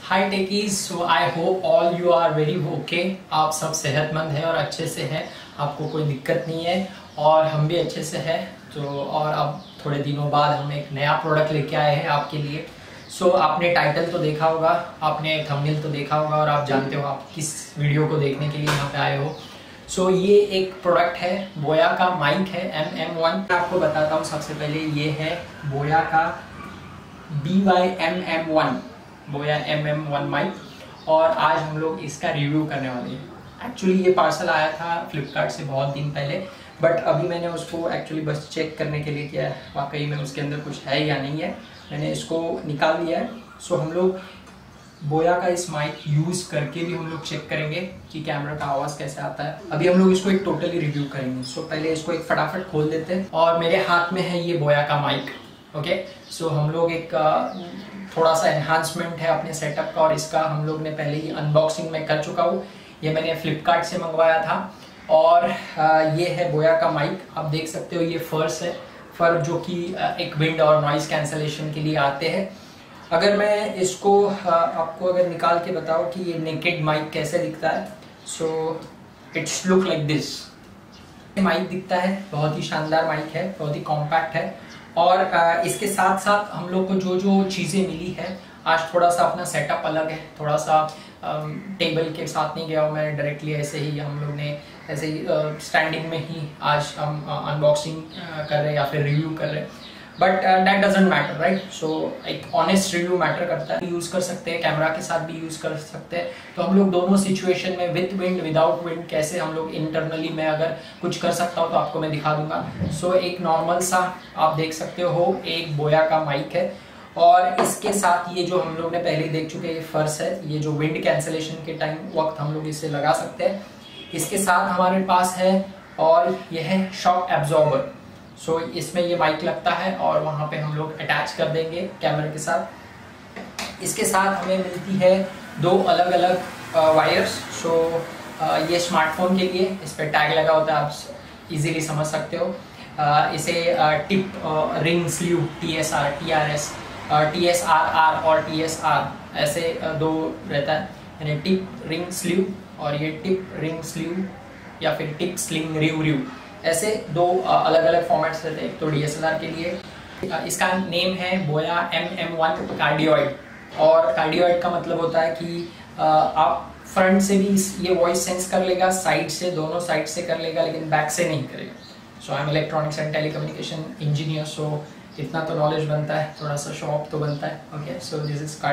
Hi techies, so I hope all you are very okay. आप सब सेहतमंद हैं और अच्छे से हैं, आपको कोई दिक्कत नहीं है और हम भी अच्छे से हैं। तो और अब थोड़े दिनों बाद हम एक नया प्रोडक्ट लेके आए हैं आपके लिए। सो आपने टाइटल तो देखा होगा, आपने थंबनेल तो देखा होगा और आप जानते हो आप किस वीडियो को देखने के लिए यहाँ पे आए हो। सो ये एक प्रोडक्ट है, बोया का माइक है MM1। मैं आपको बताता हूँ सबसे पहले, ये है बोया का BY-MM1, बोया MM1 माइक। और आज हम लोग इसका रिव्यू करने वाले हैं। एक्चुअली ये पार्सल आया था फ्लिपकार्ट से बहुत दिन पहले, बट अभी मैंने उसको एक्चुअली बस चेक करने के लिए किया है वाकई में उसके अंदर कुछ है या नहीं है। मैंने इसको निकाल लिया है। सो हम लोग बोया का इस माइक यूज़ करके भी हम लोग चेक करेंगे कि कैमरा का आवाज़ कैसे आता है। अभी हम लोग इसको एक टोटली रिव्यू करेंगे। सो पहले इसको एक फटाफट खोल देते हैं और मेरे हाथ में है ये बोया का माइक। ओके, सो हम लोग एक थोड़ा सा एनहांसमेंट है अपने सेटअप का और इसका हम लोग ने पहले ही अनबॉक्सिंग में कर चुका हूँ। ये मैंने फ्लिपकार्ट से मंगवाया था और ये है बोया का माइक। आप देख सकते हो ये फर्स है, फर जो कि एक विंड और नॉइज कैंसलेशन के लिए आते हैं। अगर मैं इसको आपको अगर निकाल के बताऊँ कि ये नेकेड माइक कैसे दिखता है, so it's look like this. Mic दिखता है, बहुत ही शानदार माइक है, बहुत ही कॉम्पैक्ट है। और इसके साथ साथ हम लोग को जो जो चीज़ें मिली है, आज थोड़ा सा अपना सेटअप अलग है, थोड़ा सा टेबल के साथ नहीं गया हूँ मैं, डायरेक्टली ऐसे ही हम लोग ने ऐसे ही स्टैंडिंग में ही आज हम अनबॉक्सिंग कर रहे हैं या फिर रिव्यू कर रहे हैं। But that doesn't matter, right. So एक ऑनेस्ट रिव्यू मैटर करता है। यूज़ कर सकते हैं, कैमरा के साथ भी यूज़ कर सकते हैं। तो हम लोग दोनों सिचुएशन में, विद विंड विदाउट विंड, कैसे हम लोग इंटरनली मैं अगर कुछ कर सकता हूँ तो आपको मैं दिखा दूंगा। सो एक नॉर्मल सा आप देख सकते हो एक बोया का माइक है और इसके साथ ये जो हम लोग ने पहले देख चुके ये फर्स है, ये जो विंड कैंसलेशन के टाइम वक्त हम लोग इसे लगा सकते हैं। इसके साथ हमारे पास है और यह है शॉक एब्जॉर्बर। सो इसमें ये माइक लगता है और वहाँ पे हम लोग अटैच कर देंगे कैमरे के साथ। इसके साथ हमें मिलती है दो अलग अलग वायर्स। सो ये स्मार्टफोन के लिए इस पर टैग लगा होता है, आप इजीली समझ सकते हो। इसे tip ring sleeve TSR, TRS, TSRR और TSR ऐसे दो रहता है, यानी टिप रिंग स्लीव और ये टिप रिंग स्लीव या फिर टिप स्लिंग रिव, ऐसे दो अलग अलग फॉर्मेट्स रहते हैं। एक तो DSLR के लिए, इसका नेम है बोया MM1 कार्डियोइड। और कार्डियोइड का मतलब होता है कि आप फ्रंट से भी ये वॉइस सेंस कर लेगा, साइड से, दोनों साइड से कर लेगा, लेकिन बैक से नहीं करेगा। So I am electronics and telecommunication engineer, so इतना तो नॉलेज बनता है, थोड़ा सा शो ऑफ तो बनता है। Okay, so this is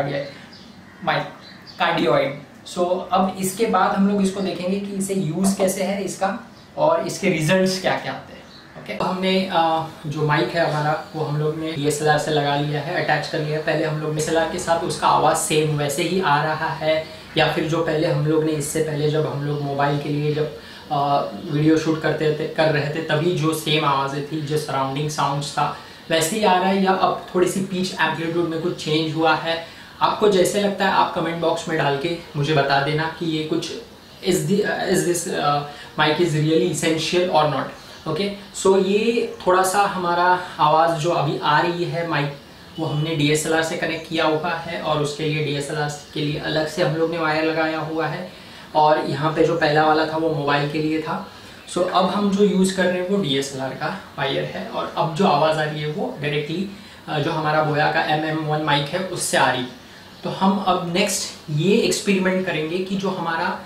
cardioid. So अब इसके बाद हम लोग इसको देखेंगे कि इसे यूज़ कैसे है इसका और इसके रिजल्ट्स क्या क्या आते हैं। ओके, हमने जो माइक है हमारा वो हम लोग ने DSLR से लगा लिया है, अटैच कर लिया है। पहले हम लोग DSLR के साथ उसका आवाज़ सेम वैसे ही आ रहा है या फिर जो पहले हम लोग ने, इससे पहले जब हम लोग मोबाइल के लिए जब वीडियो शूट कर रहे थे तभी जो सेम आवाज़ें थी, जो सराउंडिंग साउंड्स था वैसे ही आ रहा है, या अब थोड़ी सी पिच एम्पलीट्यूड में कुछ चेंज हुआ है। आपको जैसे लगता है आप कमेंट बॉक्स में डाल के मुझे बता देना कि ये कुछ is this mic is really essential or not. Okay, so ये थोड़ा सा हमारा आवाज़ जो अभी आ रही है माइक, वो हमने DSLR से कनेक्ट किया हुआ है और उसके लिए DSLR के लिए अलग से हम लोग ने वायर लगाया हुआ है और यहाँ पे जो पहला वाला था वो मोबाइल के लिए था। सो अब हम जो यूज़ कर रहे हैं वो DSLR का वायर है और अब जो आवाज़ आ रही है वो डायरेक्टली जो हमारा बोया का MM1 माइक है उससे आ रही है। तो हम अब नेक्स्ट ये एक्सपेरिमेंट करेंगे कि जो हमारा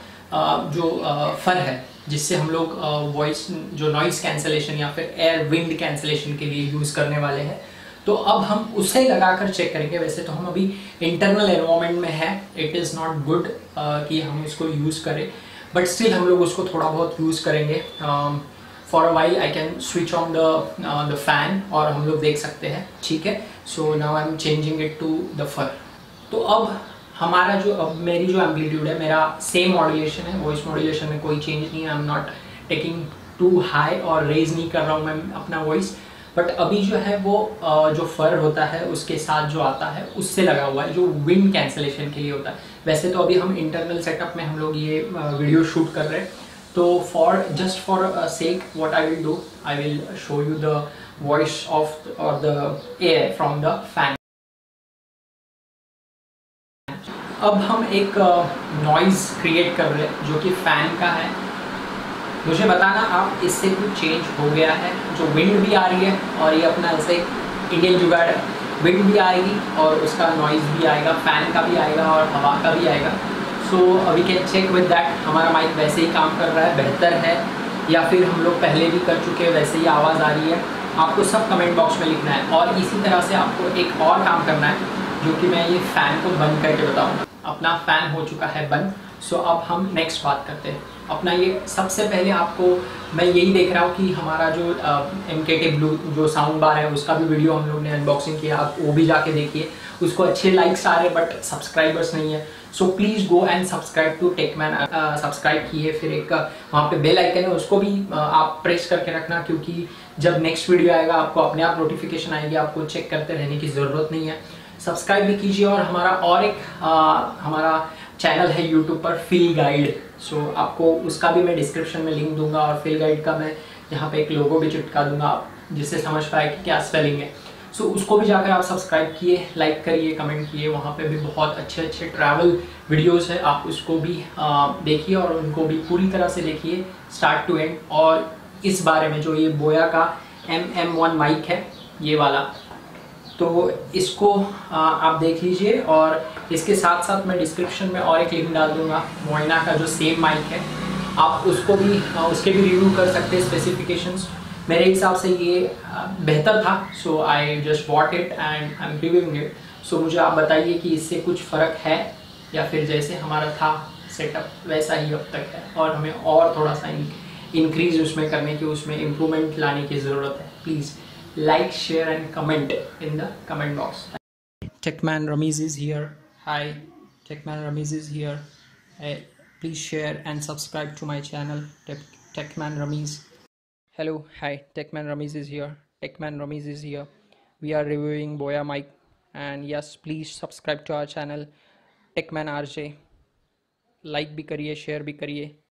फर है जिससे हम लोग वॉइस जो नॉइस कैंसलेशन या फिर एयर विंड कैंसलेशन के लिए यूज़ करने वाले हैं, तो अब हम उसे लगाकर चेक करेंगे। वैसे तो हम अभी इंटरनल एनवायरनमेंट में है, इट इज़ नॉट गुड कि हम इसको यूज़ करें, बट स्टिल हम लोग उसको थोड़ा बहुत यूज़ करेंगे। For a while I can switch on the fan और हम लोग देख सकते हैं, ठीक है। So now I am changing it to the fur. तो अब हमारा जो, अब मेरी जो एम्पलीट्यूड है, मेरा सेम मॉड्यूलेशन है, वॉइस मॉड्यूलेशन में कोई चेंज नहीं है। I am not taking too high और रेज नहीं कर रहा हूँ मैं अपना वॉइस, बट अभी जो है वो जो फर होता है उसके साथ जो आता है उससे लगा हुआ है, जो विंड कैंसलेशन के लिए होता है। वैसे तो अभी हम इंटरनल सेटअप में हम लोग ये वीडियो शूट कर रहे हैं, तो just for sake what I will do, I will show you the voice of और the air from the fan. अब हम एक नॉइज़ क्रिएट कर रहे हैं जो कि फ़ैन का है। मुझे बताना आप इससे कुछ चेंज हो गया है। जो विंड भी आ रही है और ये अपना ऐसे इंडियन जुगाड़ है, विंड भी आएगी और उसका नॉइज़ भी आएगा, फ़ैन का भी आएगा और हवा का भी आएगा। So we can check with that हमारा माइक वैसे ही काम कर रहा है, बेहतर है, या फिर हम लोग पहले भी कर चुके हैं वैसे ही आवाज़ आ रही है। आपको सब कमेंट बॉक्स में लिखना है। और इसी तरह से आपको एक और काम करना है जो कि मैं ये फ़ैन को बंद करके बताऊँ। अपना फ़ैन हो चुका है बंद। सो अब हम नेक्स्ट बात करते हैं। अपना ये सबसे पहले आपको मैं यही देख रहा हूँ कि हमारा जो MKT ब्लू जो साउंड बार है उसका भी वीडियो हम लोग ने अनबॉक्सिंग किया, आप वो भी जाके देखिए। उसको अच्छे लाइक्स आ रहे बट सब्सक्राइबर्स नहीं है। So please go and subscribe to Techman. Subscribe किए, फिर एक वहाँ पे बेल आइकन है उसको भी आप प्रेस करके रखना, क्योंकि जब नेक्स्ट वीडियो आएगा आपको अपने आप नोटिफिकेशन आएगी, आपको चेक करते रहने की ज़रूरत नहीं है। सब्सक्राइब भी कीजिए। और हमारा और एक हमारा चैनल है यूट्यूब पर, फील गाइड। सो आपको उसका भी मैं डिस्क्रिप्शन में लिंक दूंगा और फील गाइड का मैं यहाँ पे एक लोगो भी चिपका दूंगा, आप जिससे समझ पाए कि क्या स्पेलिंग है। सो उसको भी जाकर आप सब्सक्राइब किए, लाइक करिए, कमेंट किए। वहाँ पे भी बहुत अच्छे अच्छे ट्रैवल वीडियोस है, आप उसको भी देखिए और उनको भी पूरी तरह से देखिए स्टार्ट टू एंड। और इस बारे में जो ये बोया का MM1 माइक है ये वाला, तो इसको आप देख लीजिए। और इसके साथ साथ मैं डिस्क्रिप्शन में और एक लिंक डाल दूंगा मोइना का जो सेम माइक है, आप उसको भी उसके भी रिव्यू कर सकते हैं। स्पेसिफिकेशंस मेरे हिसाब से ये बेहतर था। So I just bought it and I am reviewing it. So मुझे आप बताइए कि इससे कुछ फ़र्क है या फिर जैसे हमारा था सेटअप वैसा ही अब तक है और हमें और थोड़ा सा इंक्रीज उसमें करने की, उसमें इम्प्रूवमेंट लाने की ज़रूरत है। Please like, share and comment in the comment box. Techman Ramiz is here. Hi, Techman Ramiz is here. Please share and subscribe to my channel, Techman Ramiz. Hello, hi, Techman Ramiz is here. Techman Ramiz is here. We are reviewing Boya mic, and yes, please subscribe to our channel, Techman RJ. Like भी करिए, share भी करिए.